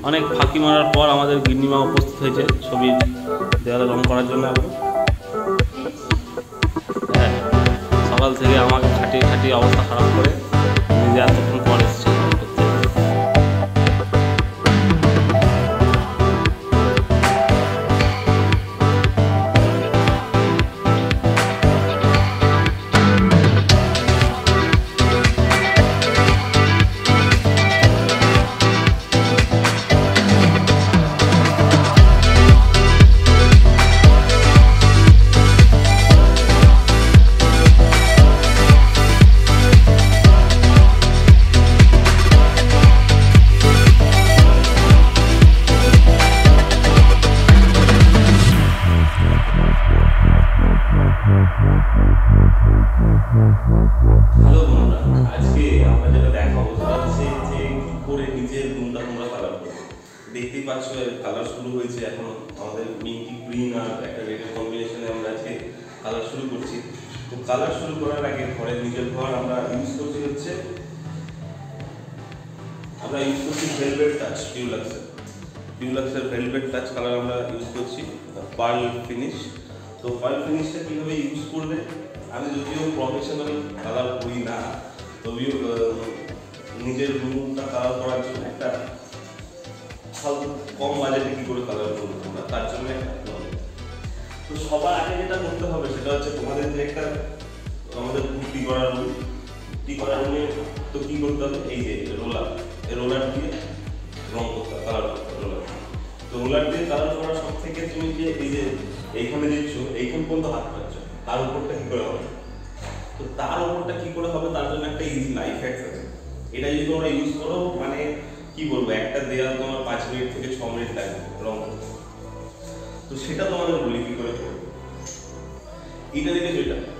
অনেক ফাঁকি মারার পর আমাদের গিন্নিমা উপস্থিত হয়েছে ছবির দেওয়ালে রং করার জন্য। হ্যাঁ, সকাল থেকে আমাকে খাটিয়ে খাটিয়ে অবস্থা খারাপ করে নিজে এতক্ষণ পর এসেছে রং করতে। হ্যালো বন্ধুরা, আজকে আমরা যেটা দেখাবো সেটা হচ্ছে যে কি করে নিজের রুমটা তোমরা কালার করবে। দেখতেই পাচ্ছ কালার শুরু হয়েছে এখন আমাদের মিন্টি গ্রিন আর একটা রেডের কম্বিনেশনে আমরা আজকে কালার শুরু করছি। তো কালার শুরু করার আগে ঘরের নিজের ঘর আমরা ইউজ করছি হচ্ছে ভেলভেট টাচ ডিউলাক্সের ভেলভেট টাচ কালার আমরা ইউজ করছি, পার্ল ফিনিশ। তো পার্ল ফিনিশটা কীভাবে ইউজ করবে, আমি যদিও প্রফেশনাল কালার করি না, তবেও নিজের রুমটা কালার করার জন্য একটা কম বাজেটে কী করে কালার করবো তোমরা, তার জন্য একটা। তো সবার আগে যেটা করতে হবে সেটা হচ্ছে তোমাদের যে একটা আমাদের পুট্টি করা রুমে তো কী করতে হবে, এই যে রোলার দিয়ে রং করতে হবে, কালার করতে হবে রোলার। তো রোলার দিয়ে কালার করার সব থেকে তুমি যে এই যে এইখানে দিচ্ছ, এইখান পর্যন্ত হাত পাচ্ছ, তার উপরটা কী করে হবে। তো তার উপরটা কী করে হবে, তার জন্য একটা ইজি লাইফ হ্যাক আছে। এটা যদি তোমরা ইউজ করো, মানে কি বলবো, একটা দেয়াল তোমার 5 মিনিট থেকে 6 মিনিট লাগবে রং করতে। তো সেটা তোমাদের বলি কী করে করবে। এটা দেখেছো,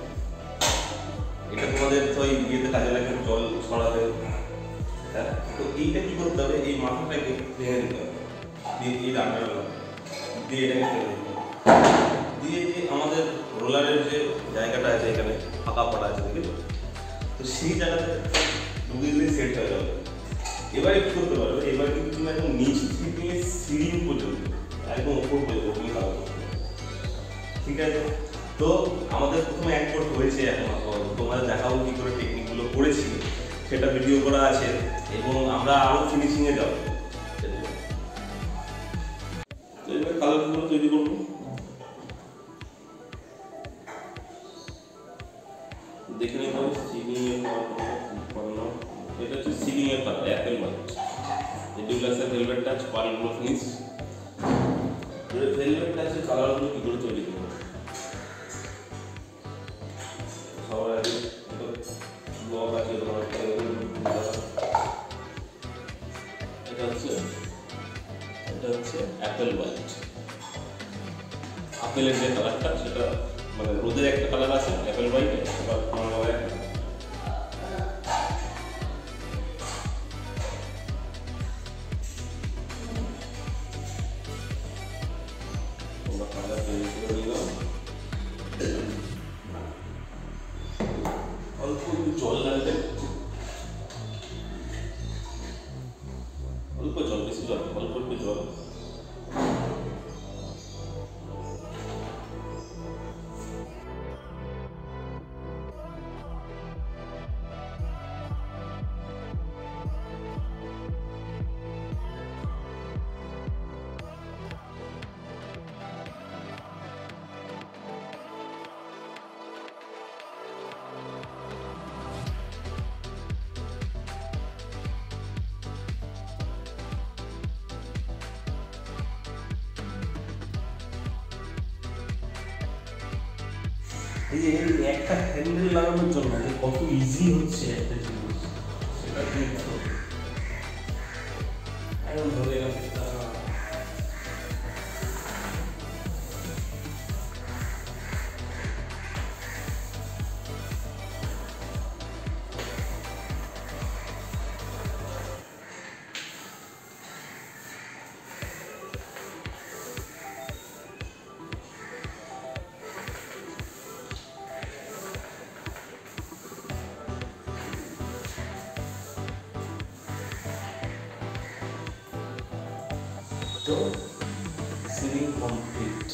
এটা তোমাদের তো ইয়েতে কাজে লাগে, জল ছড়াতে। হ্যাঁ, তো এইটা কি করতে হবে, এই মাথাটাকে ভেঙে দিতে হবে, দিয়ে এই রান্নাটা দিয়ে এটাকে ফেলে দিতে হবে, দিয়ে যে আমাদের রোলারের যে জায়গাটা আছে এখানে ফাঁকা পড়া আছে, দেখেছো, তো সেই জায়গাতে ঢুকে দিলে সেট হয়ে যাবে। এবারে কি করতে পারবে, এবারে কিন্তু তুমি একদম নিচ থেকে সিলিং পর্যন্ত একদম ওপর পর্যন্ত তুমি কাজ করতে পারবে। ঠিক আছে, তো আমাদের প্রথমে এক কোট হয়েছে, এখন তোমাদের দেখাবো কি করে টেকনিকগুলো করেছি, সেটা ভিডিও করা আছে এবং আমরা আরো ফিনিশিংয়ে যাবো। তো এবার কালারগুলো তৈরি করবো। দেখে নিতে হবে সিলিং এর কালার, এটা হচ্ছে সিলিং এর কালার অ্যাপেল হোয়াইট, ডিউলাক্সের velvet touch pearl finish. Velvet টাচের কালারগুলো কি করে তৈরি করবো, সবার আগে ব্লক আছে তোমার, এটা হচ্ছে অ্যাপেল হোয়াইট। আপেলের যে কালারটা সেটা মানে রোদের একটা কালার আছে অ্যাপেল হোয়াইটে, আবার নর্মাল একটা। তোমরা কালার তৈরি করে নিলাম, অল্প জল লাগবে, অল্প জল, বেশি জল, অল্প একটু জল। এই যে একটা হ্যান্ডেল লাগানোর জন্য কত ইজি হচ্ছে একটা জিনিস, সেটা কিন্তু এখন ধরে গেল। তো সিলিং কমপ্লিট।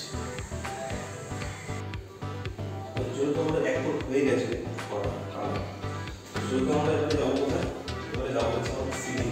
যেহেতু আমাদের এক ফুট হয়ে গেছে যেহেতু আমরা এবারে যাবো কোথায়, এবারে যাবো হচ্ছে আমাদের সিলিং।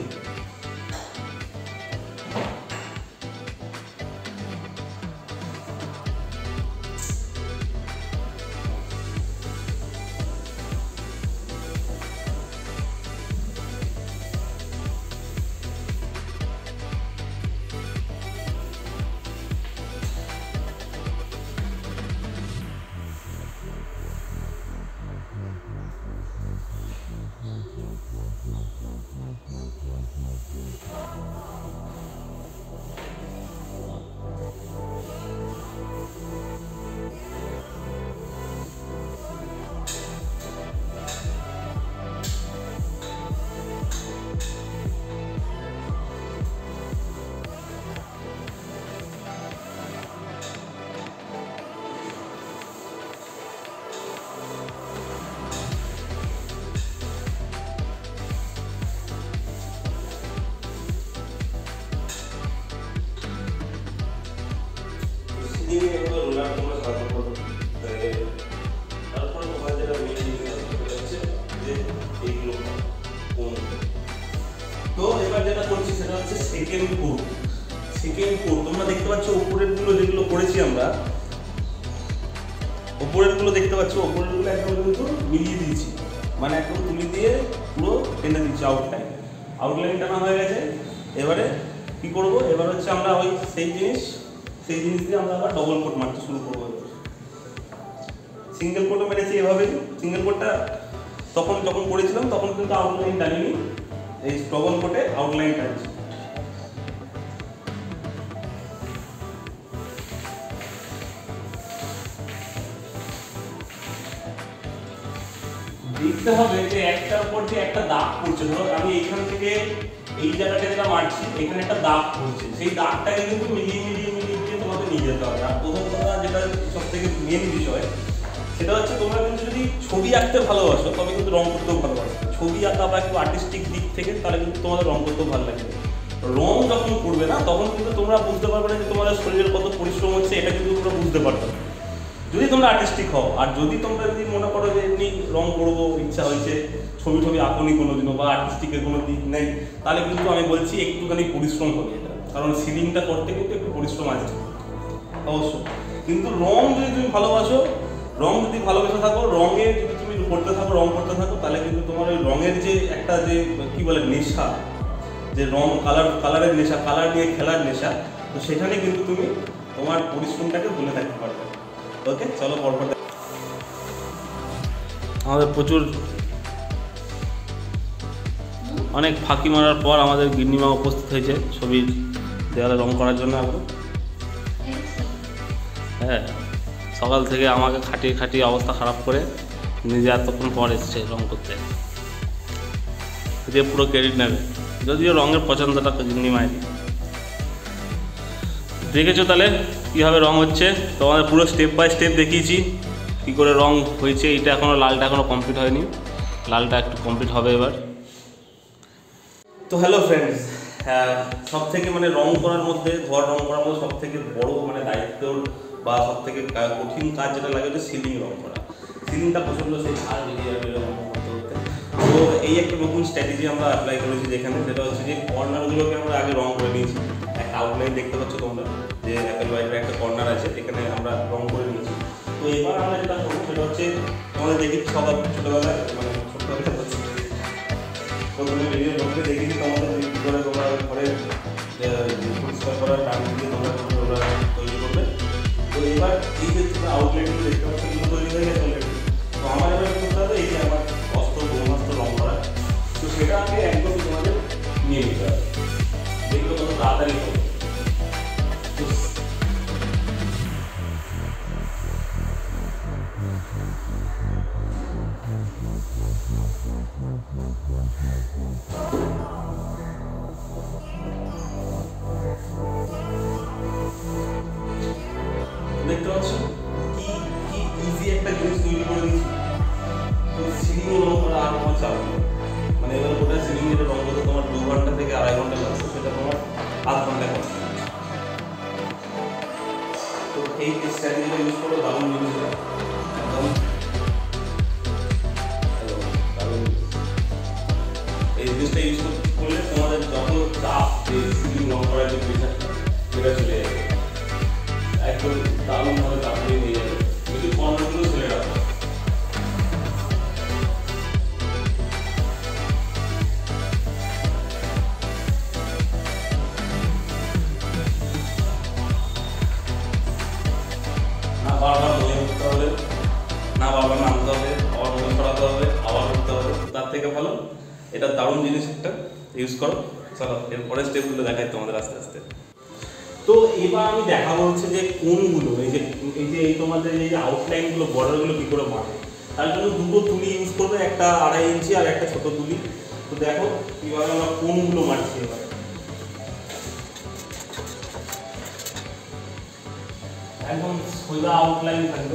তারপরে তোমার যেটা মেন জিনিস হচ্ছে যে এইগুলো কোন। তো এবার যেটা করছি সেটা হচ্ছে সেকেন্ড কোট। সেকেন্ড কোট তোমরা দেখতে পাচ্ছ উপরের গুলো যেগুলো করেছি আমরা, উপরের গুলো দেখতে পাচ্ছ, উপরের গুলো একদম কিন্তু মিলিয়ে দিয়েছি, মানে একদম তুলি দিয়ে পুরো টেনে দিচ্ছি আউটলাইন। আউটলাইন টানা হয়ে গেছে। এবারে কি করব, এবার হচ্ছে আমরা ওই সেই জিনিস দিয়ে আমরা আবার ডবল কোট মারতে শুরু করবো। সিঙ্গেল কোটও মেরেছি এভাবে। সিঙ্গেল কোটটা তখন যখন করেছিলাম তখন কিন্তু আউটলাইন টানিনি, এই ডবল কোটে আউটলাইন টানছি। দেখতে হবে যে একটার উপর যে একটা দাগ পড়ছে, ধরো আমি এইখান থেকে এই জায়গাটা যেটা মারছি এখানে একটা দাগ পড়ছে, সেই দাগটাকে কিন্তু মিলিয়ে দিয়ে তোমাকে নিয়ে যেতে হবে। আর প্রথম কথা যেটা সব থেকে মেন বিষয় সেটা হচ্ছে তোমরা কিন্তু যদি ছবি আঁকতে ভালোবাসো তবে কিন্তু রং করতেও ভালোবাসো। ছবি আঁকা বা একটু আর্টিস্টিক দিক থেকে তাহলে কিন্তু তোমাদের রং করতেও ভালো লাগবে। রং যখন করবে না তখন কিন্তু তোমরা বুঝতে পারবে না যে তোমাদের শরীরের কত পরিশ্রম হচ্ছে, এটা কিন্তু তোমরা বুঝতে পারবে না যদি তোমরা আর্টিস্টিক হও। আর যদি তোমরা যদি মনে করো যে এমনি রং করবো ইচ্ছা হয়েছে, ছবি আঁকনি কোনোদিনও বা আর্টিস্টিকের কোনো দিক নেই, তাহলে কিন্তু আমি বলছি একটুখানি পরিশ্রম হবে এটা, কারণ সিলিংটা করতে কিন্তু একটু পরিশ্রম আছে অবশ্যই। কিন্তু রং যদি তুমি ভালোবাসো, রং যদি ভালোবেসে থাকো, রঙে যদি তুমি করতে থাকো, রং করতে থাকো, তাহলে কিন্তু তোমার ওই রঙের যে একটা যে কি বলে নেশা, যে রং কালারের নেশা, কালার নিয়ে খেলার নেশা, তো সেখানে কিন্তু তুমি তোমার পরিশ্রমটাকে ভুলে থাকতে পারবে। ওকে, চলো পরপর। আমাদের প্রচুর অনেক ফাঁকি মারার পর আমাদের গিন্নিমা উপস্থিত হয়েছে ছবির দেওয়ালে রং করার জন্য। হ্যাঁ, সকাল থেকে আমাকে খাটিয়ে অবস্থা খারাপ করে নিজে এতক্ষণ পর এসছে রং করতে, যে পুরো ক্রেডিট নেবে, যদিও রঙের পছন্দটা গিন্নিমায়। দেখেছো তাহলে কীভাবে রং হচ্ছে, তোমাদের পুরো স্টেপ বাই স্টেপ দেখিয়েছি কী করে রং হয়েছে। এটা এখনও লালটা এখনও কমপ্লিট হয়নি, লালটা একটু কমপ্লিট হবে এবার। তো হ্যালো ফ্রেন্ডস, সব থেকে মানে রং করার মধ্যে, ঘর রং করার মধ্যে সব থেকে বড় মানে দায়িত্বর বা সব থেকে কঠিন কাজ যেটা লাগে হচ্ছে সিলিং রং করা। সিলিংটা প্রচণ্ড সেই ছাড় বেরিয়ে যাবে রং করতে করতে। তো এই একটা নতুন স্ট্র্যাটেজি আমরা অ্যাপ্লাই করেছি যেখানে, সেটা হচ্ছে যে কর্নারগুলোকে আমরা আগে রং করে নিয়েছি। একটা আউটলাইন দেখতে পাচ্ছ তোমরা যে অ্যাপেল হোয়াইটের একটা কর্নার আছে, এখানে আমরা রং করে নিয়েছি। তো এবার আমরা যেটা করবো সেটা হচ্ছে তোমাদের দেখি সবার ছোটোবেলায়, মানে ছোটোবেলায় প্রথমে ভিডিও লোককে দেখেছি তোমাদের কী করে তোমরা ঘরে পরিষ্কার করার টাইম দিয়ে তোমরা তৈরি করবে। তো এবার এই যে তোমরা আউটলাইনগুলো দেখতে পাচ্ছ এগুলো তৈরি হয়ে গেছে অলরেডি। তো আমার এবার করতে হবে এই যে আমার ব্রহ্মাস্ত্র রং করা, তো সেটা আগে একদম তোমাদের নিয়ে নিতে হবে, যেগুলো কত তাড়াতাড়ি হবে। দেখতে পাচ্ছ কি ইজি একটা জিনিস তৈরি করে দিচ্ছি। তো সিলিং রং করা আর তোমার চাপ নেই, মানে এবার গোটা সিলিং যেটা রং করতে তোমার 2 ঘন্টা থেকে 2.5 ঘন্টা লাগছে সেটা তোমার 8 ঘন্টায় করতে। এই স্ট্র্যাটেজিটা ইউজ করো, দারুণ জিনিস একদম। এই জিনিসটা ইউজ করলে তোমাদের যত চাপ সিলিং রং করার যে প্রেশারটা সেটা চলে যাবে, একদম দারুণভাবে কাপড়ে নিয়ে যাবে। যদি কর্নারগুলো ছেড়ে রাখো, না বারবার মনে করতে হবে, না বারবার নামতে হবে, আবার মনে করাতে হবে, আবার করতে হবে। তার থেকে ভালো এটা দারুণ জিনিস একটা ইউজ করো। চলো এরপরের স্টেপগুলো দেখাই তোমাদের আস্তে আস্তে। তো এবার আমি দেখাবো হচ্ছে যে কোনগুলো এই তোমাদের এই যে আউটলাইনগুলো বর্ডারগুলো কী করে মারে। তার জন্য দুটো তুলি ইউজ করবে, একটা 2.5 ইঞ্চি আর একটা ছোটো তুলি। তো দেখো কীভাবে আমরা কোনগুলো মারছি। এবার একদম সোজা আউটলাইন থাকবে,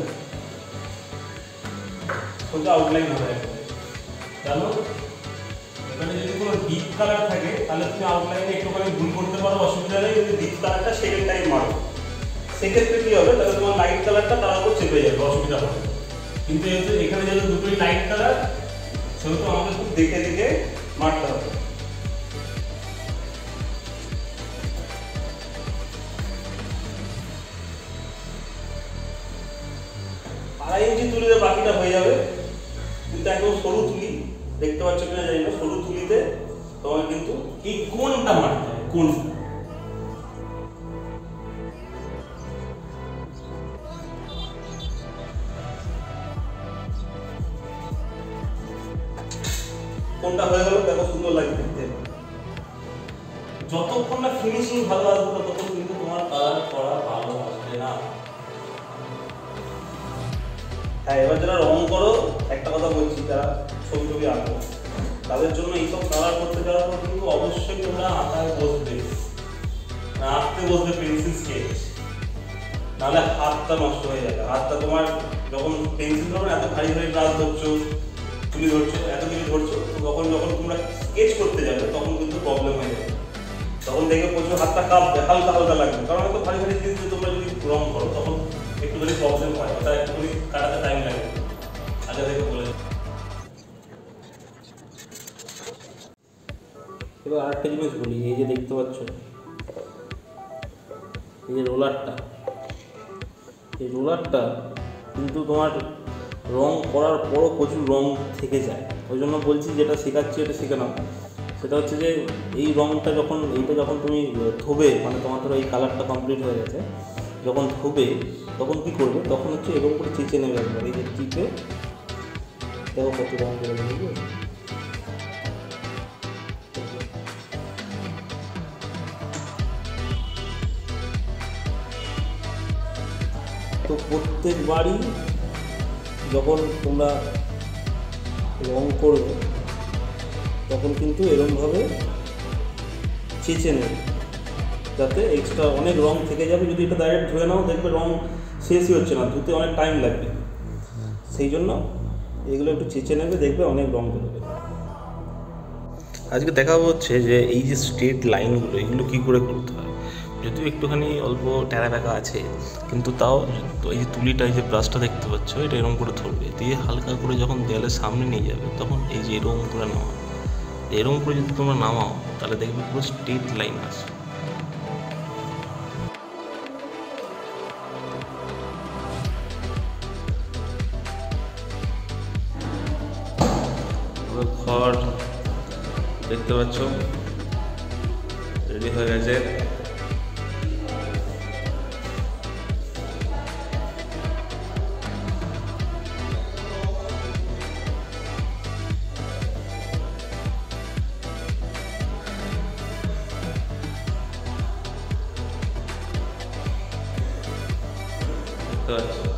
সোজা আউটলাইন হবে একদম। জানো এখানে যদি কোনো ডিপ কালার থাকে তাহলে তুমি আউটলাইনে একটুখানি ভুল করতে পারো, অসুবিধা নেই। যদি ডিপ কালারটা সেকেন্ড টাইম মারো সেক্ষেত্রে কী হবে, তাহলে তোমার লাইট কালারটা তার উপর চেপে যাবে, অসুবিধা হবে। কিন্তু এখানে যেহেতু দুটোই লাইট কালার, সেহেতু আমাকে খুব দেখে দেখে মারতে হবে। আড়াই ইঞ্চি তুলিতে বাকিটা হয়ে যাবে, কিন্তু একদম সরু তুলি, দেখতে পাচ্ছ কিনা জানি না, সরু তুলিতে তোমাকে কিন্তু এই কোনটা মারতে হবে, কোনটা। কোনটা হয়ে গেল দেখো, সুন্দর লাগবে দেখতে। যতক্ষণ না ফিনিশিং ভালো আসবে ততক্ষণ কিন্তু তোমার কালার করা ভালো আসবে না। হ্যাঁ, এবার যারা রং করো, একটা কথা বলছি, যারা ছবি আঁকো তাদের জন্য এইসব কালার করতে যাওয়ার পর কিন্তু অবশ্যই তোমরা আঁকায় বসবে, আঁকতে বসবে পেন্সিল স্কেচ, নাহলে হাতটা নষ্ট হয়ে যাবে। হাতটা তোমার যখন পেন্সিল ধরো এত ভারী ভারী ব্রাশ ধরছো, তুলি ধরছো, এত কিছু ধরছো, তখন যখন তোমরা স্কেচ করতে যাবে তখন কিন্তু প্রবলেম হয়ে যাবে। তখন দেখে প্রচুর হাতটা কাঁপবে, হালকা হালকা লাগবে, কারণ এত ভারী ভারী জিনিস তোমরা যদি রং করো তখন একটুখানি প্রবলেম হয়, ওটা একটুখানি কাটাতে টাইম লাগে। আগে থেকে বলে এবার আরেকটা জিনিস বলি, এই যে দেখতে পাচ্ছ এই যে রোলারটা, এই রোলারটা কিন্তু তোমার রং করার পরও প্রচুর রং থেকে যায়। ওই জন্য বলছি যেটা শেখাচ্ছি এটা শিখে নাও। সেটা হচ্ছে যে এই রংটা যখন তুমি ধোবে, মানে তোমার ধরো এই কালারটা কমপ্লিট হয়ে গেছে, যখন ধোবে তখন কী করবে, তখন হচ্ছে এরকম করে চেঁচে নেবে একবার, এই যে টিপে দেখো কত রং করে নেবে। তো প্রত্যেকবারই যখন তোমরা রং করবে তখন কিন্তু এরকমভাবে চেঁচে নেবে, যাতে এক্সট্রা অনেক রং থেকে যাবে। যদি এটা ডাইরেক্ট ধুয়ে নাও দেখবে রং শেষই হচ্ছে না, ধুতে অনেক টাইম লাগবে। সেই জন্য এগুলো একটু চেঁচে নেবে, দেখবে অনেক রং বেরোবে। আজকে দেখাবো হচ্ছে যে এই যে স্ট্রেট লাইনগুলো, এগুলো কী করে করতে হয়। যদিও একটুখানি অল্প ট্যাড়া ব্যাকা আছে, কিন্তু তাও এই যে তুলিটা, এই যে ব্রাশটা দেখতে পাচ্ছ, এটা এরকম করে ধরবে, দিয়ে হালকা করে যখন দেয়ালের সামনে নিয়ে যাবে তখন এই যে এরকম করে নামাও। এরকম করে যদি তোমরা নামাও তাহলে দেখবে পুরো স্ট্রেট লাইন আসে। ঘর দেখতে পাচ্ছ রেডি হয়ে গেছে। দেখতে পাচ্ছ